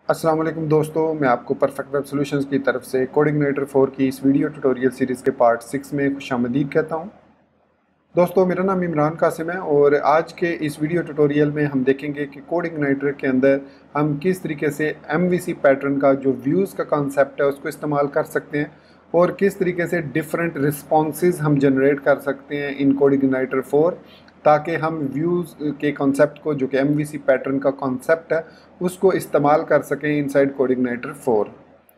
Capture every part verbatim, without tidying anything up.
अस्सलाम वालेकुम दोस्तों, मैं आपको परफेक्ट वेब सॉल्यूशंस की तरफ से कोडिग्नेटर फोर की इस वीडियो ट्यूटोरियल सीरीज़ के पार्ट सिक्स में खुशामदीद कहता हूं। दोस्तों, मेरा नाम इमरान कासिम है और आज के इस वीडियो ट्यूटोरियल में हम देखेंगे कि कोडिग्नेटर के अंदर हम किस तरीके से एमवीसी पैटर्न का जो व्यूज़ का कॉन्सेप्ट है उसको इस्तेमाल कर सकते हैं और किस तरीके से डिफरेंट रिस्पॉन्सेज हम जनरेट कर सकते हैं इन कोडिग्नेटर फोर, ताकि हम व्यूज़ के कॉन्सेप्ट को, जो कि एमवीसी पैटर्न का कॉन्सेप्ट है, उसको इस्तेमाल कर सकें इनसाइड कोडिग्नेटर फोर।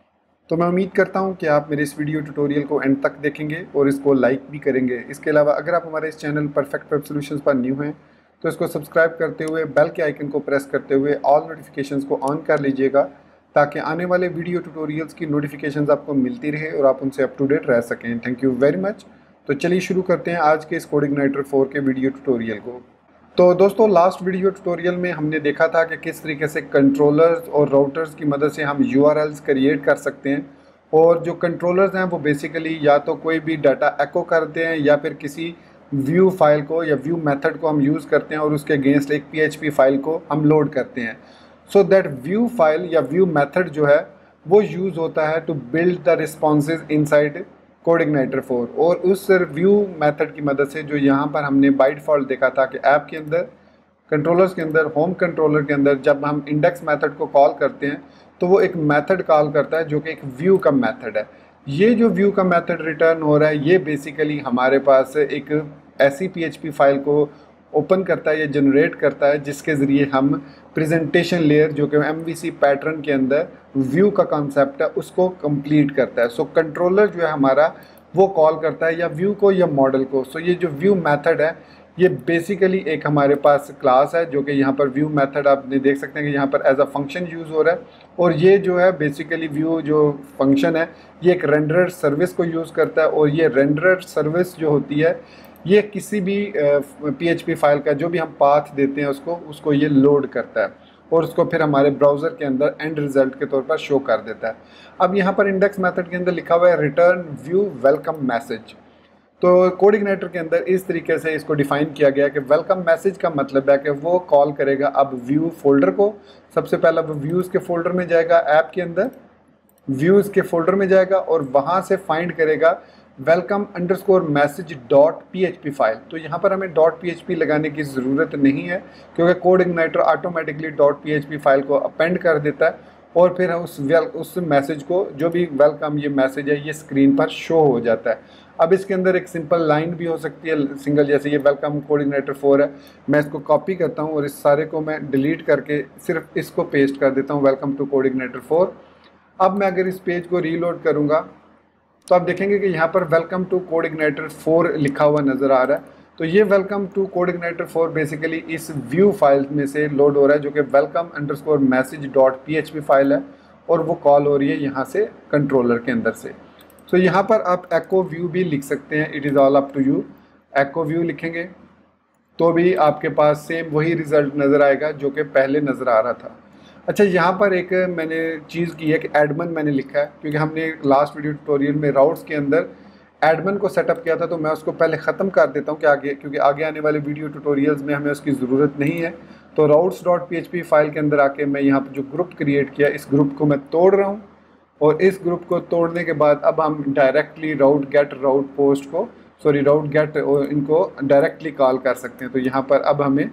तो मैं उम्मीद करता हूं कि आप मेरे इस वीडियो ट्यूटोरियल को एंड तक देखेंगे और इसको लाइक भी करेंगे। इसके अलावा अगर आप हमारे इस चैनल परफेक्ट वेब सॉल्यूशंस पर न्यू हैं तो इसको सब्सक्राइब करते हुए बेल के आइकन को प्रेस करते हुए ऑल नोटिफिकेशंस को ऑन कर लीजिएगा, ताकि आने वाले वीडियो ट्यूटोरियल्स की नोटिफिकेशंस आपको मिलती रहे और आप उनसे अप टू डेट रह सकें। Thank you very much. तो चलिए शुरू करते हैं आज के इस कोडिग्नेटर फोर के वीडियो ट्यूटोरियल को। तो दोस्तों, लास्ट वीडियो ट्यूटोरियल में हमने देखा था कि किस तरीके से कंट्रोलर्स और राउटर्स की मदद से हम यूआरएल्स क्रिएट कर सकते हैं, और जो कंट्रोलर्स हैं वो बेसिकली या तो कोई भी डाटा एको करते हैं या फिर किसी व्यू फाइल को या व्यू मेथड को हम यूज़ करते हैं और उसके अगेंस्ट एक पीएचपी फाइल को हम लोड करते हैं। सो दैट व्यू फाइल या व्यू मेथड जो है वो यूज़ होता है to build the responses inside CodeIgniter four. और उस व्यू मेथड की मदद से, जो यहाँ पर हमने बाय डिफ़ॉल्ट देखा था कि ऐप के अंदर, कंट्रोलर्स के अंदर, होम कंट्रोलर के अंदर जब हम इंडेक्स मेथड को कॉल करते हैं तो वो एक मेथड कॉल करता है जो कि एक व्यू का मेथड है। ये जो व्यू का मेथड रिटर्न हो रहा है ये बेसिकली हमारे पास एक ऐसी पीएचपी फाइल को ओपन करता है या जनरेट करता है जिसके ज़रिए हम प्रेजेंटेशन लेयर, जो कि एमवीसी पैटर्न के अंदर व्यू का कॉन्सेप्ट है, उसको कंप्लीट करता है। सो so, कंट्रोलर जो है हमारा वो कॉल करता है या व्यू को या मॉडल को। सो so, ये जो व्यू मेथड है ये बेसिकली एक हमारे पास क्लास है, जो कि यहाँ पर व्यू मेथड आपने देख सकते हैं कि यहाँ पर एज अ फंक्शन यूज़ हो रहा है। और ये जो है बेसिकली व्यू जो फंक्शन है ये एक रेंडर सर्विस को यूज़ करता है, और ये रेंडर सर्विस जो होती है ये किसी भी पीएचपी फाइल का जो भी हम पाथ देते हैं उसको उसको ये लोड करता है और उसको फिर हमारे ब्राउज़र के अंदर एंड रिज़ल्ट के तौर पर शो कर देता है। अब यहाँ पर इंडेक्स मेथड के अंदर लिखा हुआ है रिटर्न व्यू वेलकम मैसेज। तो कोडिग्नेटर के अंदर इस तरीके से इसको डिफाइन किया गया कि वेलकम मैसेज का मतलब है कि वो कॉल करेगा अब व्यू फोल्डर को। सबसे पहला वो व्यूज़ के फोल्डर में जाएगा, ऐप के अंदर व्यूज़ के फोल्डर में जाएगा और वहाँ से फाइंड करेगा welcome underscore message dot P H P file. तो यहाँ पर हमें डॉट पी एच पी लगाने की ज़रूरत नहीं है, क्योंकि CodeIgniter automatically dot P H P file को अपेंड कर देता है और फिर उस वेल उस मैसेज को, जो भी वेलकम ये मैसेज है, ये स्क्रीन पर शो हो जाता है। अब इसके अंदर एक सिंपल लाइन भी हो सकती है सिंगल, जैसे ये वेलकम कोडिग्नेटर फोर है। मैं इसको कॉपी करता हूँ और इस सारे को मैं डिलीट करके सिर्फ इसको पेस्ट कर देता हूँ, वेलकम टू कोडिग्नेटर फोर। अब मैं अगर इस पेज को रीलोड करूँगा तो आप देखेंगे कि यहाँ पर वेलकम टू कोडिग्नेटर फोर लिखा हुआ नज़र आ रहा है। तो ये welcome to CodeIgniter four basically इस व्यू फाइल में से लोड हो रहा है, जो कि welcome underscore message dot P H P file है, और वो कॉल हो रही है यहाँ से कंट्रोलर के अंदर से। तो यहाँ पर आप एको व्यू भी लिख सकते हैं, it is all up to you. Echo view लिखेंगे तो भी आपके पास सेम वही रिज़ल्ट नज़र आएगा जो कि पहले नज़र आ रहा था। अच्छा, यहाँ पर एक मैंने चीज़ की है कि एडमन मैंने लिखा है, क्योंकि हमने लास्ट वीडियो ट्यूटोरियल में राउट्स के अंदर एडमन को सेटअप किया था, तो मैं उसको पहले ख़त्म कर देता हूँ कि आगे, क्योंकि आगे आने वाले वीडियो ट्यूटोरियल्स में हमें उसकी ज़रूरत नहीं है। तो routes dot P H P file के अंदर आके मैं यहाँ पर जो ग्रुप क्रिएट किया, इस ग्रुप को मैं तोड़ रहा हूँ, और इस ग्रुप को तोड़ने के बाद अब हम directly route get route post को, सॉरी राउट गेट, इनको डायरेक्टली कॉल कर सकते हैं। तो यहाँ पर अब हमें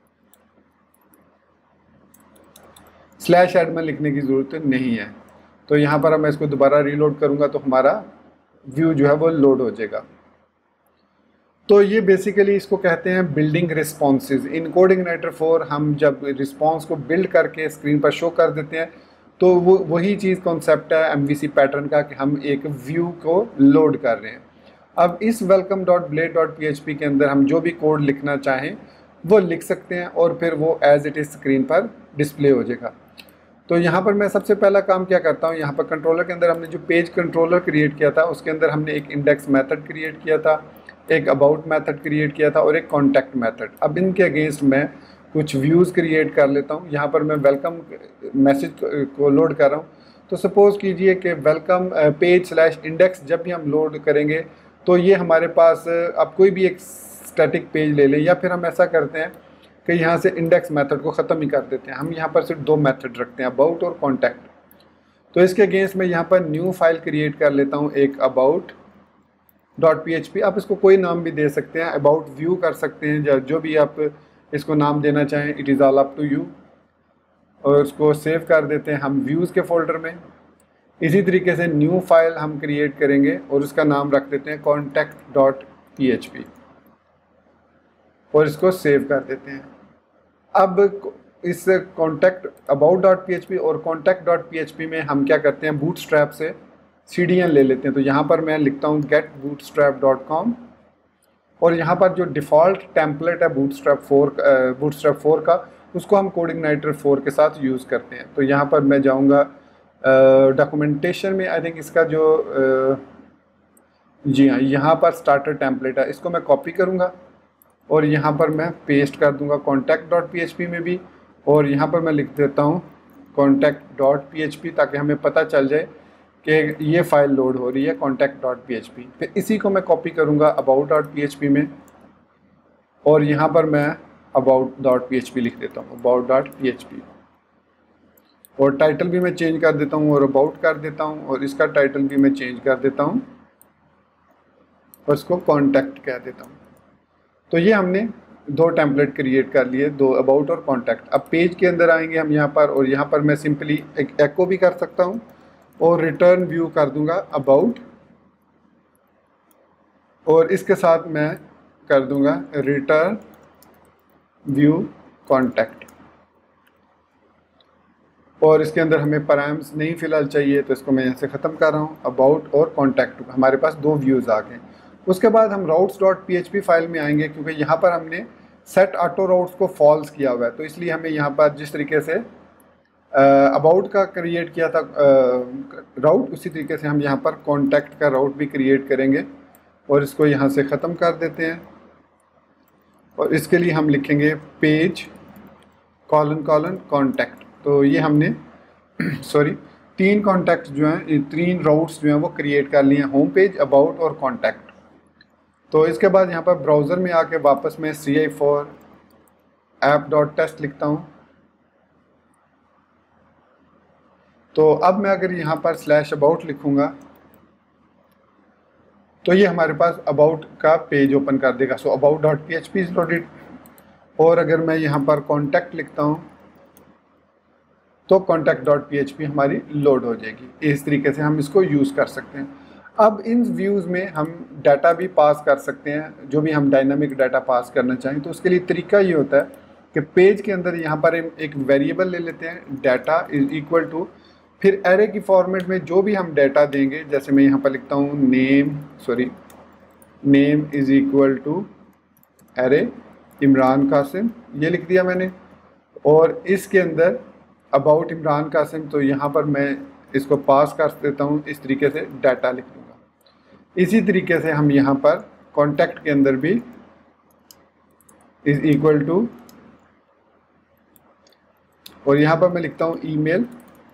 स्लैश एडमन लिखने की ज़रूरत नहीं है। तो यहाँ पर मैं इसको दोबारा रीलोड करूँगा तो हमारा व्यू जो है वो लोड हो जाएगा। तो ये बेसिकली इसको कहते हैं building responses. In CodeIgniter four हम जब रिस्पॉन्स को बिल्ड करके स्क्रीन पर शो कर देते हैं तो वो वही चीज़ कॉन्सेप्ट है एमवीसी पैटर्न का, कि हम एक व्यू को लोड कर रहे हैं। अब इस welcome dot blade dot P H P के अंदर हम जो भी कोड लिखना चाहें वो लिख सकते हैं और फिर वो एज इट इज़ स्क्रीन पर डिस्प्ले हो जाएगा। तो यहाँ पर मैं सबसे पहला काम क्या करता हूँ, यहाँ पर कंट्रोलर के अंदर हमने जो पेज कंट्रोलर क्रिएट किया था उसके अंदर हमने एक इंडेक्स मेथड क्रिएट किया था, एक अबाउट मेथड क्रिएट किया था और एक कॉन्टैक्ट मेथड। अब इनके अगेंस्ट मैं कुछ व्यूज़ क्रिएट कर लेता हूँ। यहाँ पर मैं वेलकम मैसेज को लोड कर रहा हूँ। तो सपोज़ कीजिए कि वेलकम पेज स्लैश इंडेक्स जब भी हम लोड करेंगे तो ये हमारे पास, अब कोई भी एक स्टैटिक पेज ले लें, या फिर हम ऐसा करते हैं कि यहाँ से इंडेक्स मेथड को ख़त्म ही कर देते हैं। हम यहाँ पर सिर्फ दो मेथड रखते हैं, अबाउट और कॉन्टैक्ट। तो इसके अगेंस्ट मैं यहाँ पर न्यू फाइल क्रिएट कर लेता हूँ, एक about dot P H P. आप इसको कोई नाम भी दे सकते हैं, अबाउट व्यू कर सकते हैं, जो भी आप इसको नाम देना चाहें, it is all up to you. और उसको सेव कर देते हैं हम व्यूज़ के फोल्डर में। इसी तरीके से न्यू फाइल हम क्रिएट करेंगे और उसका नाम रख देते हैं contact dot P H P और इसको सेव कर देते हैं। अब इस contact about dot P H P और contact dot P H P में हम क्या करते हैं, बूटस्ट्रैप से सीढ़ियाँ ले लेते हैं। तो यहाँ पर मैं लिखता हूँ गेट बूटस्ट्रैप डॉट कॉम और यहाँ पर जो डिफ़ॉल्ट टेम्पलेट है बूटस्ट्रैप फोर बूटस्ट्रैप फोर का, उसको हम कोडिंगनाइटर फोर के साथ यूज़ करते हैं। तो यहाँ पर मैं जाऊँगा डॉक्यूमेंटेशन में, आई थिंक इसका जो uh, जी हाँ, यहाँ पर स्टार्टर टेम्पलेट है, इसको मैं कॉपी करूँगा और यहाँ पर मैं पेस्ट कर दूँगा contact dot P H P में भी। और यहाँ पर मैं लिख देता हूँ contact dot P H P ताकि हमें पता चल जाए कि ये फ़ाइल लोड हो रही है contact dot P H P. फिर इसी को मैं कॉपी करूँगा about dot P H P में और यहाँ पर मैं about dot P H P लिख देता हूँ, about dot P H P. और टाइटल भी मैं चेंज कर देता हूँ और अबाउट कर देता हूँ और इसका टाइटल भी मैं चेंज कर देता हूँ और इसको कॉन्टैक्ट कह देता हूँ। तो ये हमने दो टेम्पलेट क्रिएट कर लिए, दो अबाउट और कॉन्टैक्ट। अब पेज के अंदर आएंगे हम यहाँ पर और यहाँ पर मैं सिंपली एक एको भी कर सकता हूँ और रिटर्न व्यू कर दूंगा अबाउट और इसके साथ मैं कर दूंगा रिटर्न व्यू कॉन्टैक्ट। और इसके अंदर हमें पैराम्स नहीं फ़िलहाल चाहिए तो इसको मैं यहाँ से ख़त्म कर रहा हूँ। अबाउट और कॉन्टैक्ट हमारे पास दो व्यूज़ आ गए। उसके बाद हम routes dot P H P file में आएंगे क्योंकि यहाँ पर हमने सेट ऑटो राउट्स को फॉल्स किया हुआ है। तो इसलिए हमें यहाँ पर जिस तरीके से अबाउट uh, का क्रिएट किया था राउट uh, उसी तरीके से हम यहाँ पर कॉन्टैक्ट का राउट भी क्रिएट करेंगे और इसको यहाँ से ख़त्म कर देते हैं। और इसके लिए हम लिखेंगे पेज कॉलन कॉलन कॉन्टैक्ट। तो ये हमने सॉरी तीन कॉन्टैक्ट जो हैं, तीन राउट्स जो हैं वो क्रिएट कर लिए हैं, होम पेज, अबाउट और कॉन्टैक्ट। तो इसके बाद यहाँ पर ब्राउज़र में आके वापस मैं C I four app dot test लिखता हूँ। तो अब मैं अगर यहाँ पर स्लैश अबाउट लिखूँगा तो ये हमारे पास अबाउट का पेज ओपन कर देगा। So about dot P H P is loaded. और अगर मैं यहाँ पर कॉन्टैक्ट लिखता हूँ तो contact dot P H P हमारी लोड हो जाएगी। इस तरीके से हम इसको यूज़ कर सकते हैं। अब इन व्यूज़ में हम डाटा भी पास कर सकते हैं, जो भी हम डायनामिक डाटा पास करना चाहें। तो उसके लिए तरीका ये होता है कि पेज के अंदर यहाँ पर एक वेरिएबल ले लेते हैं, डाटा इज़ इक्वल टू, फिर एरे की फॉर्मेट में जो भी हम डाटा देंगे, जैसे मैं यहाँ पर लिखता हूँ name sorry name is equal to array Imran Qasim, ये लिख दिया मैंने। और इसके अंदर अबाउट इमरान कासिम, तो यहाँ पर मैं इसको पास कर देता हूँ, इस तरीके से डाटा लिख दूँगा। इसी तरीके से हम यहाँ पर कॉन्टैक्ट के अंदर भी इज़ इक्वल टू, और यहाँ पर मैं लिखता हूँ email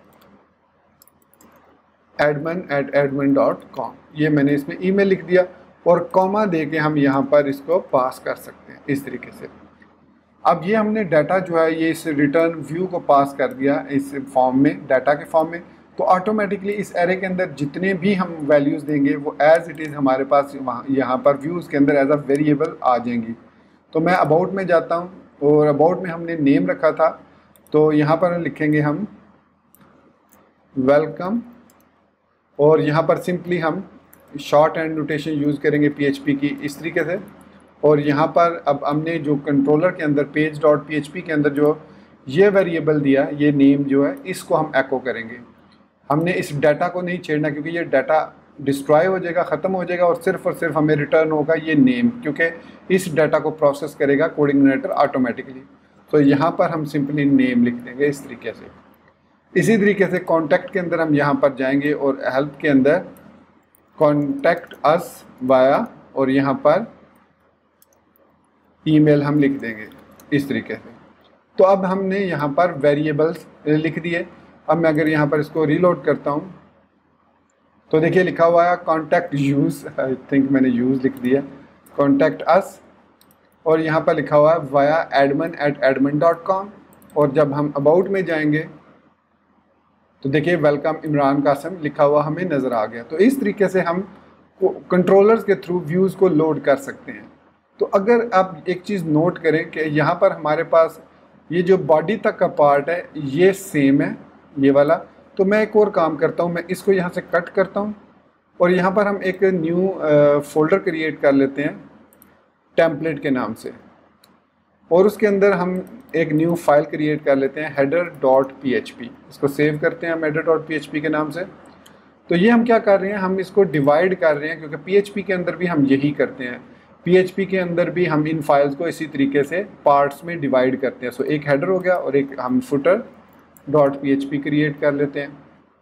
admin at admin dot com, ये मैंने इसमें ईमेल लिख दिया और कॉमा दे के हम यहाँ पर इसको पास कर सकते हैं इस तरीके से। अब ये हमने डाटा जो है ये इस रिटर्न व्यू को पास कर दिया इस फॉर्म में, डाटा के फॉर्म में। तो ऑटोमेटिकली इस एरे के अंदर जितने भी हम वैल्यूज़ देंगे वो एज़ इट इज़ हमारे पास वहाँ यहाँ पर व्यूज़ के अंदर एज अ वेरिएबल आ जाएंगी। तो मैं अबाउट में जाता हूँ और अबाउट में हमने नेम रखा था, तो यहाँ पर लिखेंगे हम वेलकम और यहाँ पर सिंपली हम शॉर्ट एंड नोटेशन यूज़ करेंगे पीएचपी की इस तरीके से। और यहाँ पर अब हमने जो कंट्रोलर के अंदर पेज डॉट पीएचपी के अंदर जो ये वेरिएबल दिया, ये नेम जो है, इसको हम एको करेंगे। हमने इस डाटा को नहीं छेड़ना क्योंकि ये डाटा डिस्ट्रॉय हो जाएगा, ख़त्म हो जाएगा और सिर्फ और सिर्फ हमें रिटर्न होगा ये नेम, क्योंकि इस डाटा को प्रोसेस करेगा कोऑर्डिनेटर ऑटोमेटिकली। तो यहाँ पर हम सिंपली नेम लिख देंगे इस तरीके से। इसी तरीके से कॉन्टैक्ट के अंदर हम यहाँ पर जाएंगे और हेल्प के अंदर कॉन्टैक्ट अस वाया, और यहाँ पर ईमेल हम लिख देंगे इस तरीके से। तो अब हमने यहाँ पर वेरिएबल्स लिख दिए। अब मैं अगर यहाँ पर इसको रीलोड करता हूँ तो देखिए लिखा हुआ है कॉन्टैक्ट यूज़, आई थिंक मैंने यूज़ लिख दिया, कॉन्टैक्ट अस और यहाँ पर लिखा हुआ है via admin at admin dot com. और जब हम अबाउट में जाएंगे तो देखिए वेलकम इमरान कासिम लिखा हुआ हमें नज़र आ गया। तो इस तरीके से हम कंट्रोलर्स के थ्रू व्यूज़ को लोड कर सकते हैं। तो अगर आप एक चीज़ नोट करें कि यहाँ पर हमारे पास ये जो बॉडी तक का पार्ट है ये सेम है ये वाला। तो मैं एक और काम करता हूँ, मैं इसको यहाँ से कट करता हूँ और यहाँ पर हम एक न्यू फोल्डर क्रिएट कर लेते हैं टेम्पलेट के नाम से, और उसके अंदर हम एक न्यू फाइल क्रिएट कर लेते हैं header dot P H P. इसको सेव करते हैं हम header dot P H P के नाम से। तो ये हम क्या कर रहे हैं, हम इसको डिवाइड कर रहे हैं क्योंकि पी एच पी के अंदर भी हम यही करते हैं। पी एच पी के अंदर भी हम इन फाइल्स को इसी तरीके से पार्ट्स में डिवाइड करते हैं। सो एक हेडर हो गया और एक हम footer dot P H P create कर लेते हैं।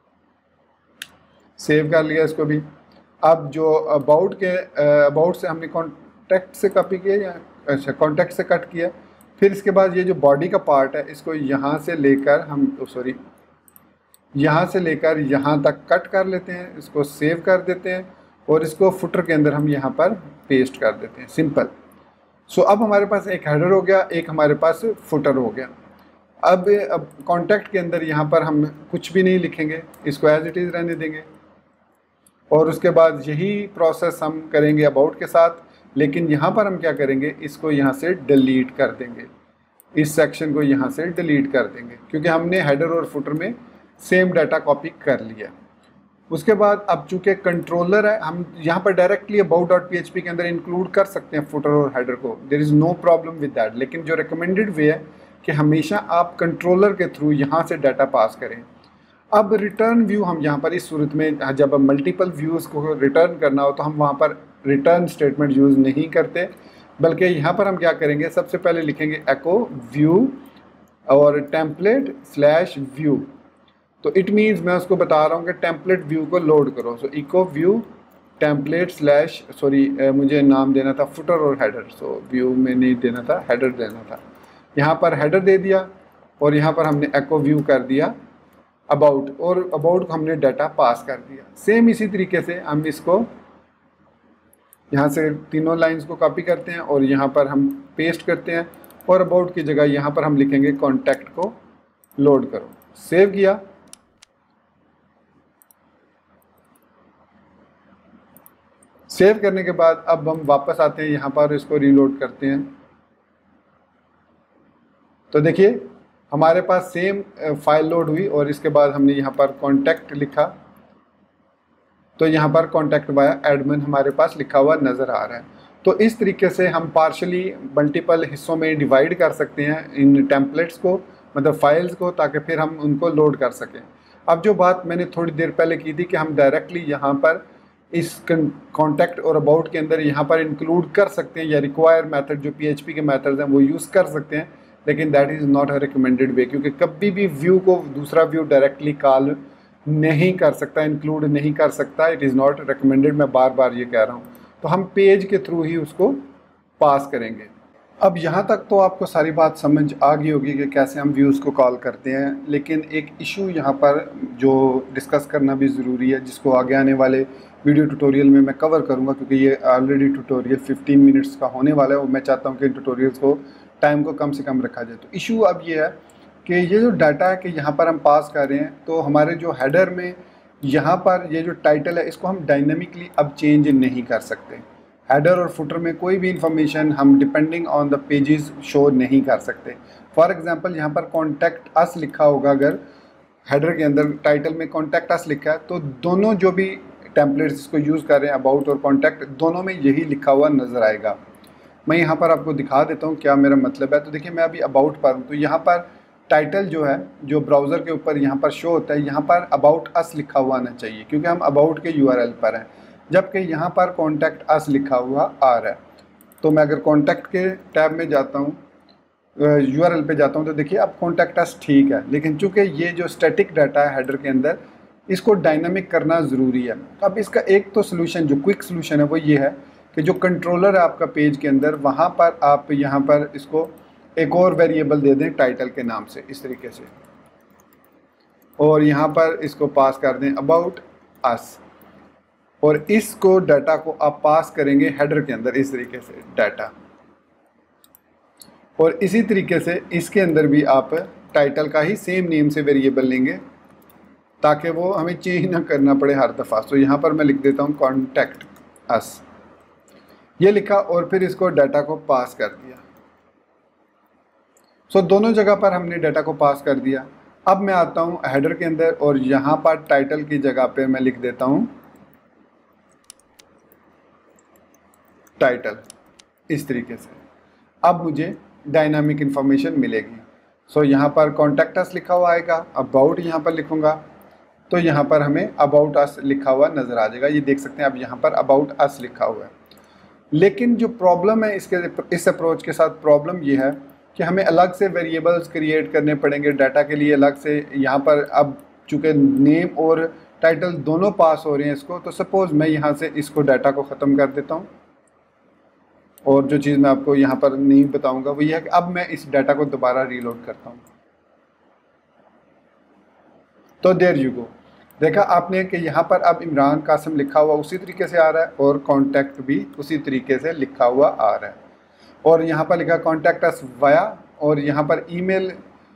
सेव कर लिया इसको भी। अब जो अबाउट के अबाउट से हमने कॉन्टैक्ट से कॉपी किया या अच्छा कॉन्टैक्ट से कट किया। फिर इसके बाद ये जो बॉडी का पार्ट है इसको यहाँ से लेकर हम सॉरी यहाँ से लेकर यहाँ तक कट कर लेते हैं, इसको सेव कर देते हैं और इसको फुटर के अंदर हम यहाँ पर पेस्ट कर देते हैं। सिंपल। सो अब हमारे पास एक हेडर हो गया, एक हमारे पास फुटर हो गया। अब अब कॉन्टैक्ट के अंदर यहाँ पर हम कुछ भी नहीं लिखेंगे, इसको एज इट इज़ रहने देंगे। और उसके बाद यही प्रोसेस हम करेंगे अबाउट के साथ, लेकिन यहाँ पर हम क्या करेंगे, इसको यहाँ से डिलीट कर देंगे, इस सेक्शन को यहाँ से डिलीट कर देंगे क्योंकि हमने हेडर और फुटर में सेम डाटा कॉपी कर लिया। उसके बाद अब चूँकि कंट्रोलर है, हम यहाँ पर directly about dot P H P के अंदर इंक्लूड कर सकते हैं फुटर और हेडर को, there is no problem with that. लेकिन जो रिकमेंडेड वे है कि हमेशा आप कंट्रोलर के थ्रू यहाँ से डाटा पास करें। अब रिटर्न व्यू हम यहाँ पर इस सूरत में जब हम मल्टीपल व्यूज़ को रिटर्न करना हो तो हम वहाँ पर रिटर्न स्टेटमेंट यूज़ नहीं करते, बल्कि यहाँ पर हम क्या करेंगे, सबसे पहले लिखेंगे एको व्यू और टेम्पलेट स्लैश व्यू। तो इट मीन्स मैं उसको बता रहा हूँ कि टेम्पलेट व्यू को लोड करो। So echo view template slash sorry मुझे नाम देना था फुटर और हेडर, सो व्यू में नहीं देना था, हेडर देना था। यहाँ पर हेडर दे दिया और यहाँ पर हमने एको व्यू कर दिया अबाउट, और अबाउट को हमने डाटा पास कर दिया। सेम इसी तरीके से हम इसको यहाँ से तीनों लाइंस को कॉपी करते हैं और यहाँ पर हम पेस्ट करते हैं और अबाउट की जगह यहाँ पर हम लिखेंगे कॉन्टैक्ट को लोड करो। सेव किया। सेव करने के बाद अब हम वापस आते हैं यहाँ पर, इसको रीलोड करते हैं। तो देखिए हमारे पास सेम फाइल लोड हुई और इसके बाद हमने यहाँ पर कॉन्टैक्ट लिखा तो यहाँ पर कॉन्टैक्ट वाया एडमिन हमारे पास लिखा हुआ नज़र आ रहा है। तो इस तरीके से हम पार्शली मल्टीपल हिस्सों में डिवाइड कर सकते हैं इन टेम्पलेट्स को, मतलब फाइल्स को, ताकि फिर हम उनको लोड कर सकें। अब जो बात मैंने थोड़ी देर पहले की थी कि हम डायरेक्टली यहाँ पर इस कॉन्टैक्ट और अबाउट के अंदर यहाँ पर इंक्लूड कर सकते हैं या रिक्वायर मेथड जो पी एच पी के मेथड्स हैं वो यूज़ कर सकते हैं, लेकिन that is not a recommended way, क्योंकि कभी भी व्यू को दूसरा व्यू डायरेक्टली कॉल नहीं कर सकता, इंक्लूड नहीं कर सकता। इट इज़ नॉट रिकमेंडेड, मैं बार बार ये कह रहा हूँ। तो हम पेज के थ्रू ही उसको पास करेंगे। अब यहाँ तक तो आपको सारी बात समझ आ गई होगी कि कैसे हम व्यूज़ को कॉल करते हैं, लेकिन एक इशू यहाँ पर जो डिस्कस करना भी ज़रूरी है, जिसको आगे आने वाले वीडियो ट्यूटोरियल में मैं कवर करूँगा, क्योंकि ये ऑलरेडी ट्यूटोरियल फिफ्टीन मिनट्स का होने वाला है और मैं चाहता हूँ कि इन ट्यूटोरियल्स को टाइम को कम से कम रखा जाए। तो इशू अब ये है कि ये जो डाटा है कि यहाँ पर हम पास कर रहे हैं, तो हमारे जो हेडर में यहाँ पर ये जो टाइटल है इसको हम डायनेमिकली अब चेंज नहीं कर सकते। हेडर और फुटर में कोई भी इंफॉर्मेशन हम depending on the pages show नहीं कर सकते। फॉर एग्जांपल यहाँ पर कॉन्टैक्ट अस लिखा होगा, अगर हेडर के अंदर टाइटल में कॉन्टैक्ट अस लिखा है तो दोनों जो भी टेम्पलेट्स इसको यूज़ कर रहे हैं अबाउट और कॉन्टैक्ट, दोनों में यही लिखा हुआ नज़र आएगा। मैं यहाँ पर आपको दिखा देता हूँ क्या मेरा मतलब है। तो देखिए मैं अभी अबाउट पर हूँ, तो यहाँ पर टाइटल जो है जो ब्राउज़र के ऊपर यहाँ पर शो होता है, यहाँ पर अबाउट अस लिखा हुआ आना चाहिए क्योंकि हम अबाउट के यू आर एल पर हैं, जबकि यहाँ पर कॉन्टैक्ट अस लिखा हुआ आ रहा है। तो मैं अगर कॉन्टैक्ट के टैब में जाता हूँ, यू आर एल पे जाता हूँ, तो देखिए अब कॉन्टैक्ट अस ठीक है, लेकिन चूँकि ये जो स्टैटिक डाटा है हेडर के अंदर, इसको डायनामिक करना ज़रूरी है। अब इसका एक तो सोल्यूशन जो क्विक सोल्यूशन है वो ये है कि जो कंट्रोलर है आपका पेज के अंदर, वहाँ पर आप यहाँ पर इसको एक और वेरिएबल दे दें टाइटल के नाम से, इस तरीके से, और यहाँ पर इसको पास कर दें अबाउट अस, और इसको डाटा को आप पास करेंगे हेडर के अंदर इस तरीके से डाटा। और इसी तरीके से इसके अंदर भी आप टाइटल का ही सेम नेम से वेरिएबल लेंगे ताकि वो हमें चेंज ना करना पड़े हर दफ़ा। तो यहाँ पर मैं लिख देता हूँ कॉन्टैक्ट अस, ये लिखा और फिर इसको डाटा को पास कर दिया। सो दोनों जगह पर हमने डाटा को पास कर दिया। अब मैं आता हूँ हेडर के अंदर और यहाँ पर टाइटल की जगह पे मैं लिख देता हूँ टाइटल, इस तरीके से। अब मुझे डायनामिक इन्फॉर्मेशन मिलेगी। सो so, यहाँ पर कॉन्टैक्ट अस लिखा हुआ आएगा, अबाउट यहाँ पर लिखूँगा तो यहाँ पर हमें अबाउट अस लिखा हुआ नज़र आ जाएगा। ये देख सकते हैं अब यहाँ पर अबाउट अस लिखा हुआ है। लेकिन जो प्रॉब्लम है इसके इस अप्रोच के साथ, प्रॉब्लम ये है कि हमें अलग से वेरिएबल्स क्रिएट करने पड़ेंगे डाटा के लिए अलग से। यहाँ पर अब चूँकि नेम और टाइटल दोनों पास हो रहे हैं इसको, तो सपोज़ मैं यहाँ से इसको डाटा को ख़त्म कर देता हूँ और जो चीज़ मैं आपको यहाँ पर नहीं बताऊँगा वो ये है कि अब मैं इस डाटा को दोबारा रीलोड करता हूँ। तो देयर यू गो, देखा आपने कि यहाँ पर अब इमरान कासिम लिखा हुआ उसी तरीके से आ रहा है और कॉन्टैक्ट भी उसी तरीके से लिखा हुआ आ रहा है। और यहाँ पर लिखा कॉन्टैक्ट अस वाया, और यहाँ पर ईमेल,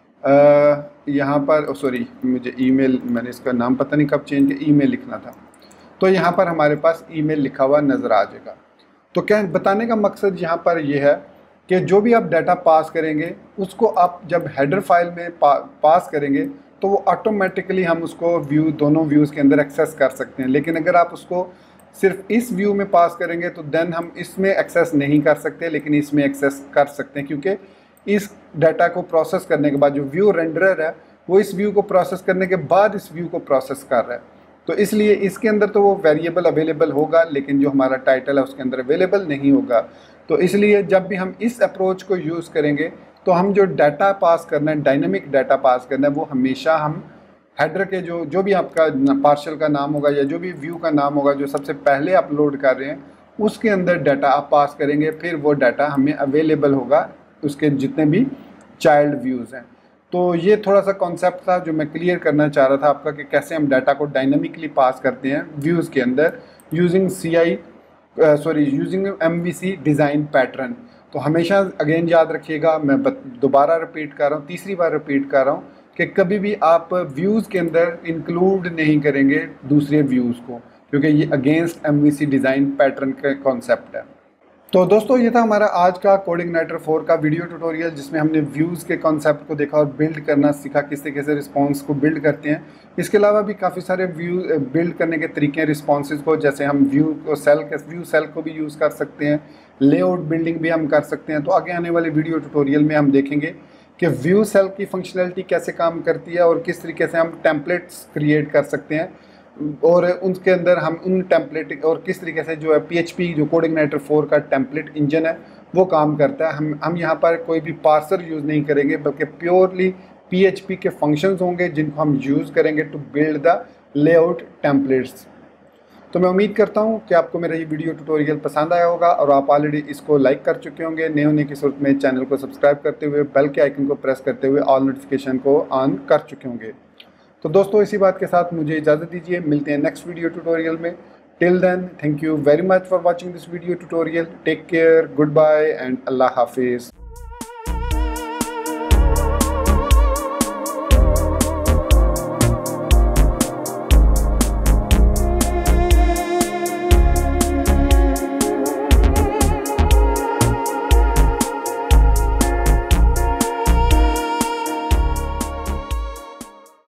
यहाँ पर सॉरी मुझे ईमेल, मैंने इसका नाम पता नहीं कब चेंज किया, ईमेल लिखना था। तो यहाँ पर हमारे पास ईमेल लिखा हुआ नज़र आ जाएगा। तो क्या बताने का मकसद यहाँ पर यह है कि जो भी आप डाटा पास करेंगे उसको आप जब हेडर फाइल में पा, पास करेंगे तो वो ऑटोमेटिकली हम उसको व्यू, दोनों व्यूज़ के अंदर एक्सेस कर सकते हैं। लेकिन अगर आप उसको सिर्फ इस व्यू में पास करेंगे तो देन हम इसमें एक्सेस नहीं कर सकते, लेकिन इसमें एक्सेस कर सकते हैं, क्योंकि इस डाटा को प्रोसेस करने के बाद जो व्यू रेंडरर है वो इस व्यू को प्रोसेस करने के बाद इस व्यू को प्रोसेस कर रहा है। तो इसलिए इसके अंदर तो वो वेरिएबल अवेलेबल होगा, लेकिन जो हमारा टाइटल है उसके अंदर अवेलेबल नहीं होगा। तो इसलिए जब भी हम इस अप्रोच को यूज़ करेंगे तो हम जो डाटा पास करना है, डायनेमिक डाटा पास करना है, वो हमेशा हम हेडर के जो जो भी आपका पार्शल का नाम होगा या जो भी व्यू का नाम होगा जो सबसे पहले अपलोड कर रहे हैं उसके अंदर डाटा आप पास करेंगे, फिर वो डाटा हमें अवेलेबल होगा उसके जितने भी चाइल्ड व्यूज़ हैं। तो ये थोड़ा सा कॉन्सेप्ट था जो मैं क्लियर करना चाह रहा था आपका कि कैसे हम डाटा को डायनामिकली पास करते हैं व्यूज़ के अंदर using C I sorry using M V C design pattern. तो हमेशा अगेन याद रखिएगा, मैं दोबारा रिपीट कर रहा हूँ, तीसरी बार रिपीट कर रहा हूँ कि कभी भी आप व्यूज़ के अंदर इंक्लूड नहीं करेंगे दूसरे व्यूज़ को, क्योंकि ये against M V C design pattern का कॉन्सेप्ट है। तो दोस्तों ये था हमारा आज का कोडिंगनाइटर फोर का वीडियो ट्यूटोरियल, जिसमें हमने व्यूज़ के कॉन्सेप्ट को देखा और बिल्ड करना सीखा, किस तरीके से रिस्पॉन्स को बिल्ड करते हैं। इसके अलावा भी काफ़ी सारे व्यू बिल्ड करने के तरीके हैं रिस्पॉन्सेज को, जैसे हम व्यू को सेल के व्यू सेल को भी यूज़ कर सकते हैं, लेआउट बिल्डिंग भी हम कर सकते हैं। तो आगे आने वाले वीडियो ट्यूटोरियल में हम देखेंगे कि व्यू सेल की फंक्शनैलिटी कैसे काम करती है और किस तरीके से हम टेम्पलेट्स क्रिएट कर सकते हैं, और उनके अंदर हम उन टेम्पलेट और किस तरीके से जो है पीएचपी जो कोडिंगनाइटर फोर का टेम्पलेट इंजन है वो काम करता है। हम हम यहाँ पर कोई भी पार्सर यूज़ नहीं करेंगे, बल्कि प्योरली पीएचपी के फंक्शंस होंगे जिनको हम यूज़ करेंगे to build the layout templates. तो मैं उम्मीद करता हूँ कि आपको मेरा ये वीडियो ट्यूटोरियल पसंद आया होगा और आप ऑलरेडी इसको लाइक कर चुके होंगे। नए होने की सूरत में चैनल को सब्सक्राइब करते हुए बेल के आइकन को प्रेस करते हुए ऑल नोटिफिकेशन को ऑन कर चुके होंगे। तो दोस्तों इसी बात के साथ मुझे इजाज़त दीजिए, मिलते हैं नेक्स्ट वीडियो ट्यूटोरियल में। Till then thank you very much for watching this video tutorial. Take care, good bye and Allah हाफिज़।